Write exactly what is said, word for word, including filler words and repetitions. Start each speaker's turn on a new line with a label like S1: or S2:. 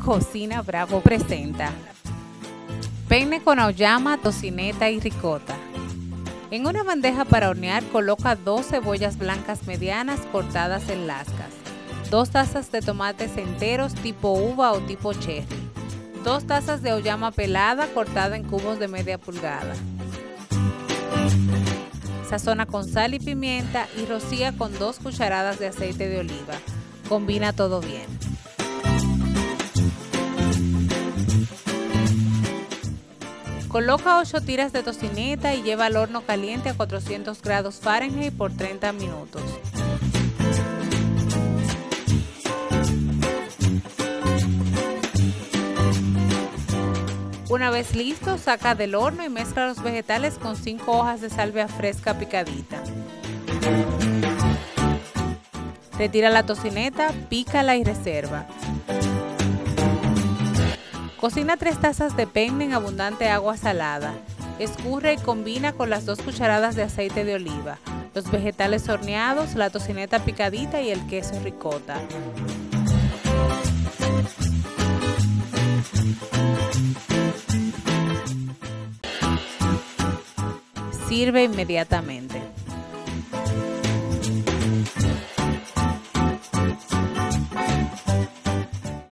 S1: Cocina Bravo presenta penne con auyama, tocineta y ricota. En una bandeja para hornear coloca dos cebollas blancas medianas cortadas en lascas, dos tazas de tomates enteros tipo uva o tipo cherry, dos tazas de auyama pelada cortada en cubos de media pulgada. Sazona con sal y pimienta y rocía con dos cucharadas de aceite de oliva. Combina todo bien. Coloca ocho tiras de tocineta y lleva al horno caliente a cuatrocientos grados Fahrenheit por treinta minutos. Una vez listo, saca del horno y mezcla los vegetales con cinco hojas de salvia fresca picadita. Retira la tocineta, pícala y reserva. Cocina tres tazas de penne en abundante agua salada. Escurre y combina con las dos cucharadas de aceite de oliva, los vegetales horneados, la tocineta picadita y el queso ricota. Sirve inmediatamente.